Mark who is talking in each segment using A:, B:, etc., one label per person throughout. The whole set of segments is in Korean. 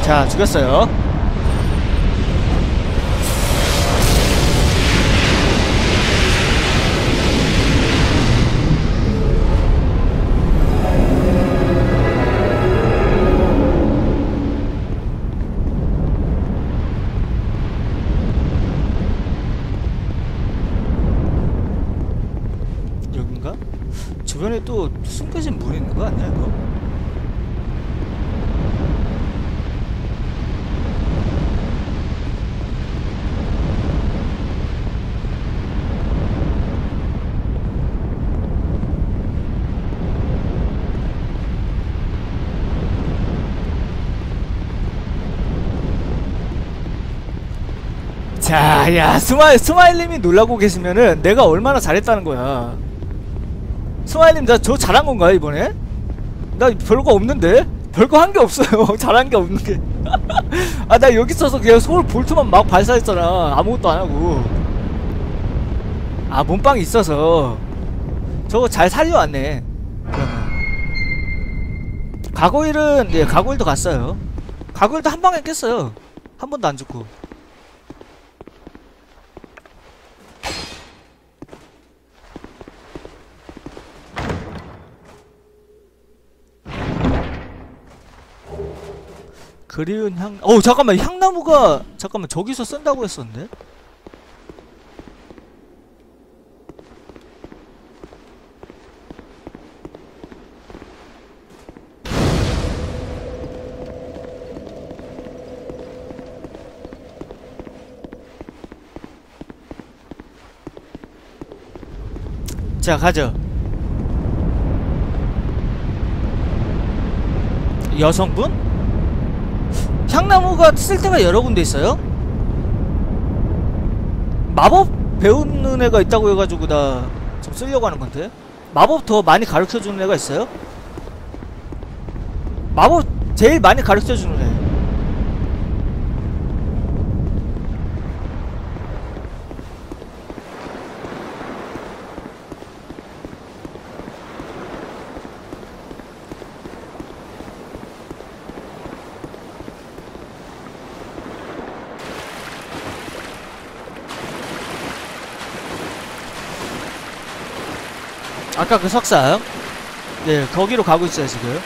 A: 자, 죽였어요. 여긴가? 주변에 또 숨겨진 문이 있는 거 아니야, 이거? 자, 야, 스마일님이 놀라고 계시면은 내가 얼마나 잘했다는 거야. 스마일님, 나 저 잘한 건가요, 이번에? 나 별거 없는데? 별거 한 게 없어요. 잘한 게 없는 게. 아, 나 여기 있어서 그냥 소울 볼트만 막 발사했잖아. 아무것도 안 하고. 아, 몸빵이 있어서. 저거 잘 살려왔네. 그러면. 가고일은, 예, 가고일도 갔어요. 가고일도 한 방에 깼어요. 한 번도 안 죽고. 그리운 향, 잠깐만, 향나무가, 잠깐만, 저기서 쓴다고 했었는데? 자, 가죠. 여성분? 향나무가 쓸 때가 여러 군데 있어요? 마법 배우는 애가 있다고 해가지고 나 좀 쓰려고 하는 건데. 마법 더 많이 가르쳐주는 애가 있어요? 마법 제일 많이 가르쳐주는 애. 아까 그 석상, 네, 거기로 가고 있어요 지금.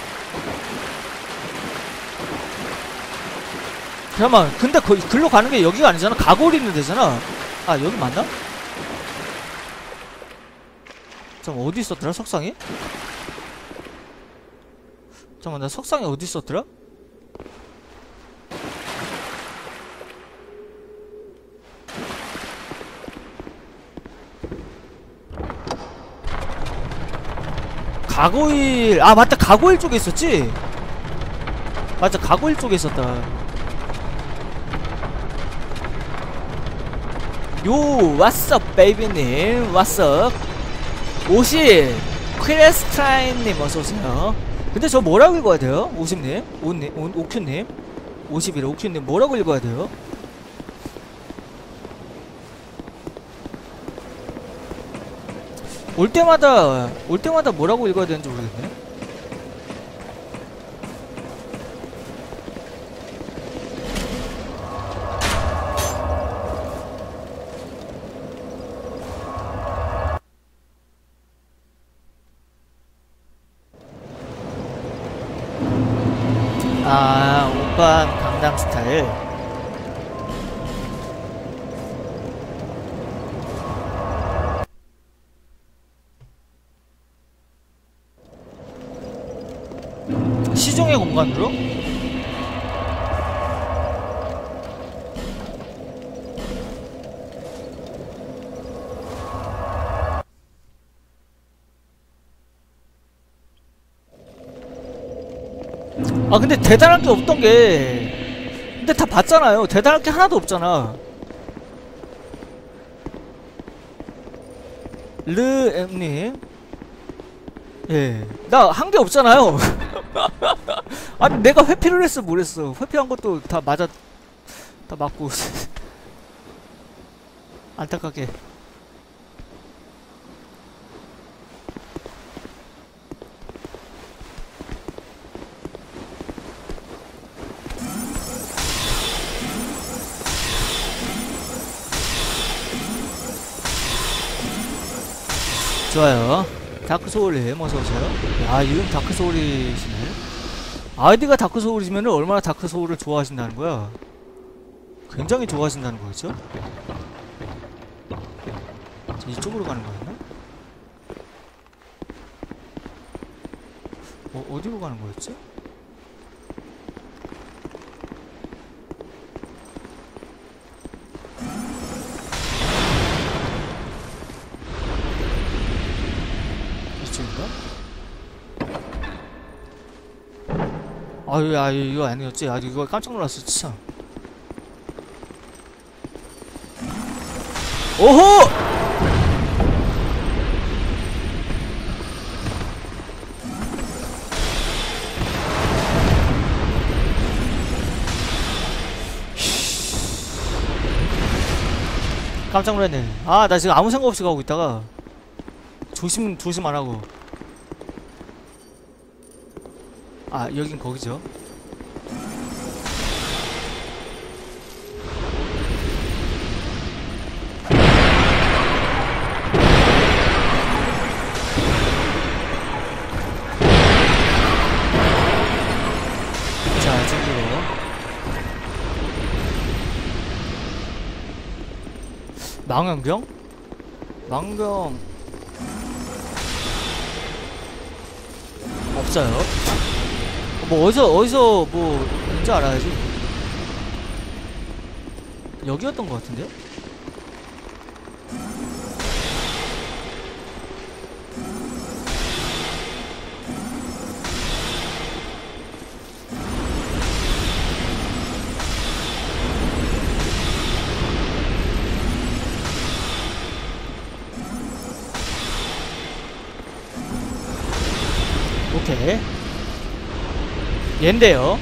A: 잠깐만, 근데 글로 가는 게 여기가 아니잖아. 가골 있는 데잖아. 아, 여기 맞나? 잠깐만, 어디 있었더라 석상이? 잠깐만, 나 석상이 어디 있었더라? 가고일, 아 맞다, 가고일 쪽에 있었지? 맞아, 가고일 쪽에 있었다. 요, 왓썹 베이비님, 왓썹 50 크레스트라인님 어서오세요. 근데 저 뭐라고 읽어야 돼요? 50님? 오큐님? 51 오큐님 뭐라고 읽어야 돼요? 올 때마다 뭐라고 읽어야 되는지 모르겠네. 아, 오빤 강남 스타일. 시종의 공간으로? 아, 근데 대단한 게 없던 게, 근데 다 봤잖아요. 대단한 게 하나도 없잖아. 르엠님, 예, 나 한 게 없잖아요. 아니, 내가 회피를 했어 뭘 했어. 회피한 것도 다 맞아, 다 맞고. 안타깝게. 좋아요. 다크소울님 어서오세요. 야, 이름 다크소울이시네. 아이디가 다크소울이시면 얼마나 다크소울을 좋아하신다는 거야? 굉장히 좋아하신다는 거였죠? 이쪽으로 가는 거였나? 어디로 가는 거였지? 이쪽인가? 아유, 이거 아니었지? 이거 깜짝 놀랐어, 진짜. 오호! 깜짝 놀랐네. 나 지금 아무 생각 없이 가고 있다가 조심 안 하고. 여긴 거기죠. 자, 저기로. 망원경? 망원경 없어요. 뭐 어디서 뭐 뭔지 알아야지. 여기였던 것 같은데? 오케이. 얘인데요.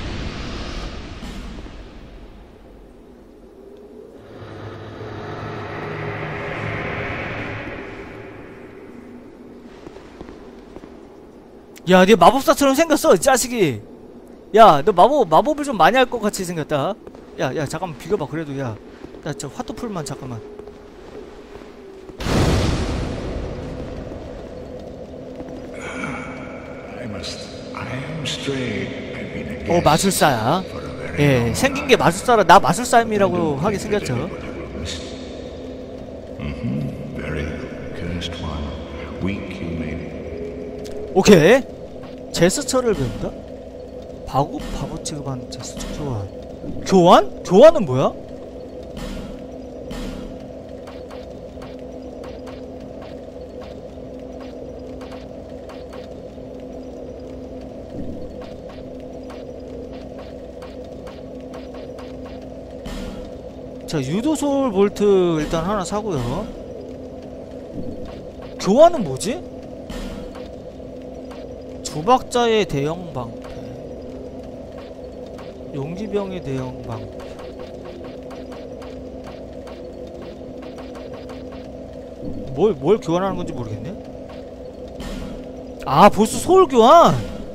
A: 야, 네 마법사처럼 생겼어, 이 자식이. 야, 너 마법을 좀 많이 할 것 같이 생겼다. 야, 잠깐만 비교봐. 그래도 야, 저 화투풀만 잠깐만. 마술사야. 예, 생긴 게 마술사라. 나 마술사임이라고 하게 생겼죠. 오케이. 제스처를 배운다? 바보 취급한 제스처 교환? 교환은 뭐야? 자, 유도솔 볼트 일단 하나 사고요. 교환은 뭐지? 주박자의 대형 방패, 용기병의 대형 방패. 뭘 교환하는 건지 모르겠네. 보스 소울 교환.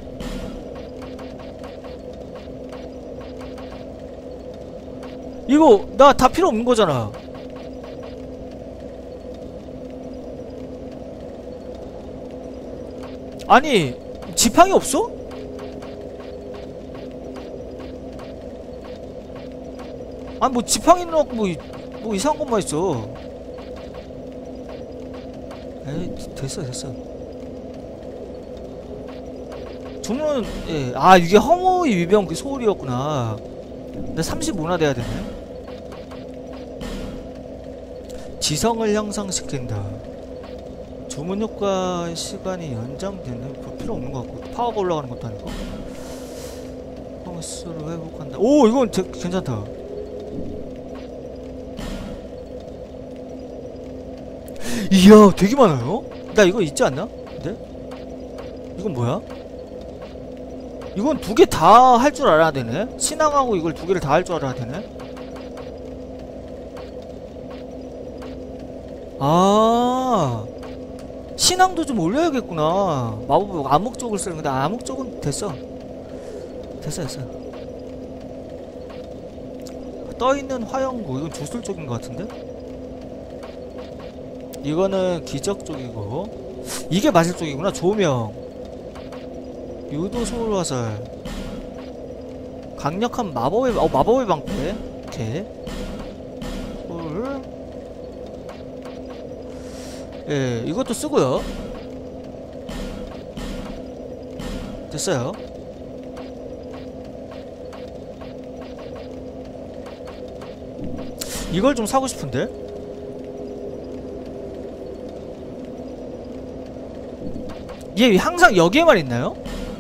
A: 이거 나 다 필요 없는 거잖아. 아니, 지팡이 없어? 아니 뭐 지팡이 넣고 뭐 이상한 것만 있어. 에이, 됐어. 주문은 예. 이게 허무의 위병 그 소울이었구나. 나 35나 돼야 되네. 지성을 향상시킨다. 주문 효과 시간이 연장되네. 그 필요 없는 것 같고, 파워가 올라가는 것도 아니고. 펑스를 회복한다. 오, 이건 괜찮다. 이야, 되게 많아요? 나 이거 있지 않나? 근데? 이건 뭐야? 이건 두 개 다 할 줄 알아야 되네? 신앙하고 이걸 두 개를 다 할 줄 알아야 되네? 신앙도 좀 올려야겠구나. 마법 암흑 쪽을 쓰는 건데, 암흑 쪽은 됐어. 떠있는 화영구, 이건 주술 쪽인 것 같은데? 이거는 기적 쪽이고, 이게 마실 쪽이구나. 조명, 유도, 소울화살, 강력한 마법의 방패. 오케이. 예, 이것도 쓰고요. 됐어요. 이걸 좀 사고 싶은데? 얘 항상 여기에만 있나요?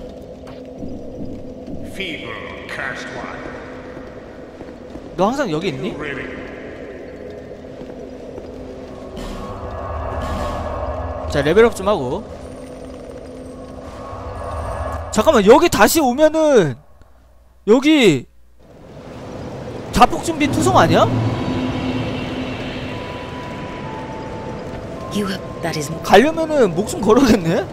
A: 너 항상 여기 있니? 자, 레벨업 좀 하고. 잠깐만, 여기 다시 오면은 여기 자폭준비 투성 아니야? 가려면은 목숨 걸어야겠네?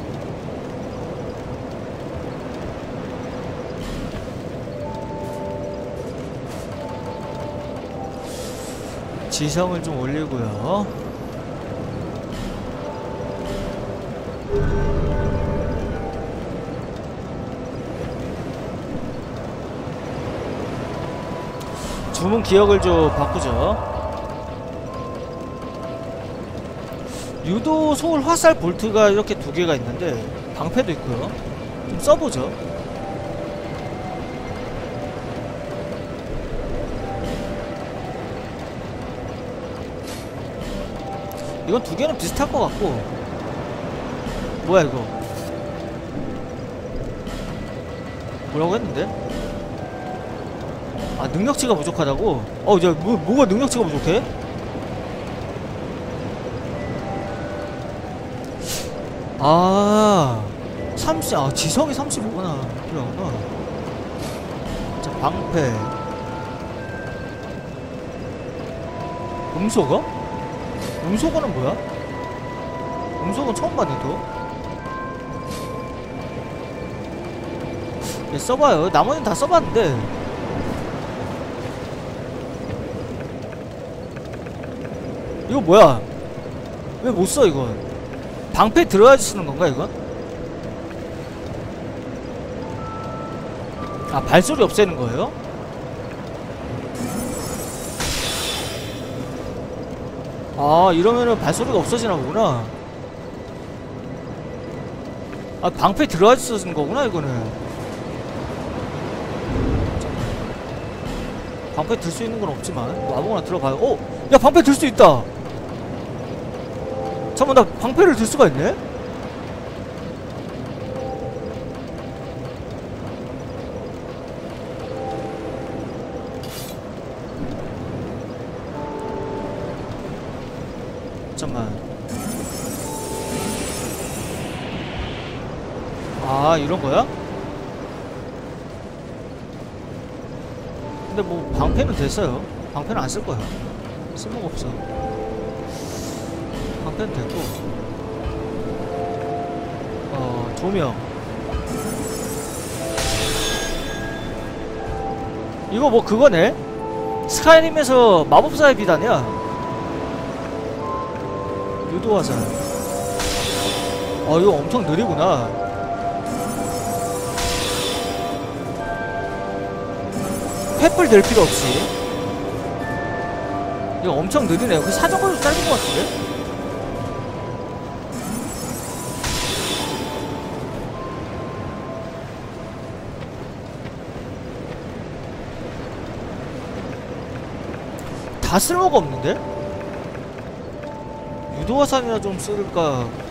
A: 지성을 좀 올리고요. 주문 기억을 좀 바꾸죠. 유도, 소울, 화살, 볼트가 이렇게 두 개가 있는데 방패도 있고요. 좀 써보죠. 이건 두 개는 비슷할 것 같고. 뭐야 이거? 뭐라고 했는데? 아, 능력치가 부족하다고? 야, 뭐가 능력치가 부족해? 지성이 35구나. 필요하구나. 자, 방패. 음소거? 음소거는 뭐야? 음소거는 처음 봤네, 또. 예, 써봐요. 나머지는 다 써봤는데. 이거 뭐야? 왜 못 써, 이건? 방패 들어야지 쓰는 건가, 이건? 아, 발소리 없애는 거예요? 아, 이러면은 발소리가 없어지나 보구나. 아, 방패 들어야지 쓰는 거구나, 이거는. 방패 들 수 있는 건 없지만 뭐 아무거나 들어가요. 야, 방패 들 수 있다. 잠깐만, 나 방패를 들 수가 있네? 잠깐만. 아, 이런 거야? 근데 뭐 방패는 됐어요. 방패는 안 쓸 거야. 쓸모가 없어. 방패는 됐고. 조명. 이거 뭐 그거네? 스카이림에서 마법사의 비단이야. 유도화살. 이거 엄청 느리구나. 횃불 될 필요 없이. 이거 엄청 느리네요. 그 사정거리도 짧은 것 같은데? 다 쓸모가 없는데? 유도화살이나 좀 쓸까